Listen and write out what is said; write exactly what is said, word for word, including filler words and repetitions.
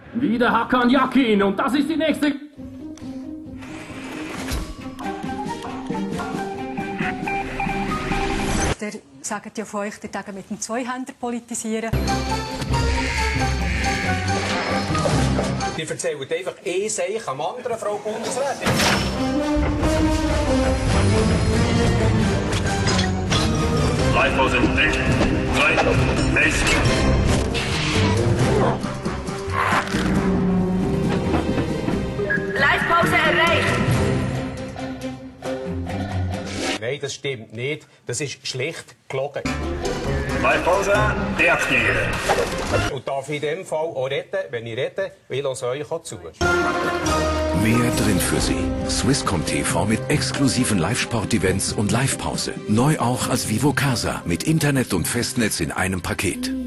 Wieder Hakan Yakin und das ist die nächste... Der sagt ja von euch, der Tage mit dem Zweihänder politisieren. Die erzählen einfach ein Seich am anderen, Frau Bundesrätin. Live-Pause in drei, Base. Live-Pause erreicht. Nein, das stimmt nicht. Das ist schlicht gelogen. Live-Pause deaktivieren. Und darf ich in dem Fall auch reden? Wenn ich rede, will ich euch auch zu. Mehr drin für Sie. Swisscom T V mit exklusiven Live-Sport-Events und Live-Pause. Neu auch als Vivo Casa mit Internet und Festnetz in einem Paket.